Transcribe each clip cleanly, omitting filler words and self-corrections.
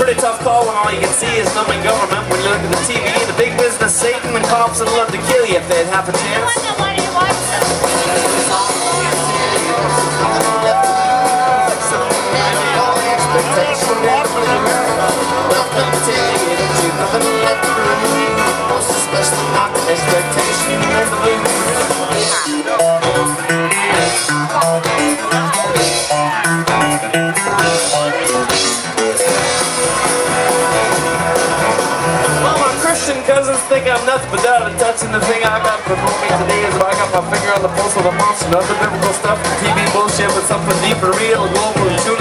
pretty tough call when all you can see is numbing government. When you look at the TV, the big business, Satan, and cops would love to kill you if they had half a chance. Cousins think I'm nuts, but they're out of touch. And the thing I got for me today is I got my finger on the pulse of the monster. Nothing biblical stuff, TV bullshit, but something deeper, real, global, and truly.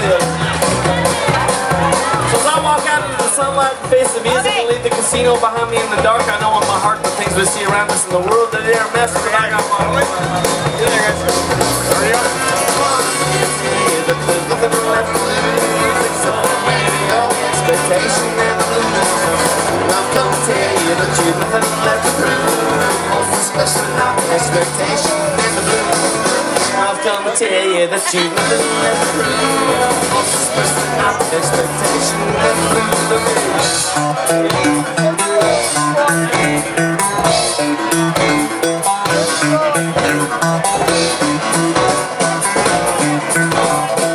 So as I walk out into the sunlight and face the music and leave the casino behind me in the dark, I know in my heart the things we see around us in the world that they are messed with. I got my way. Get there, guys. Hurry up. There's nothing left to live except expectation and blues. I've come to tell you that you've nothing left to prove. Most especially not expectation and the blues. I've come to tell you that you've nothing left to prove. Most especially not expectation and the blues.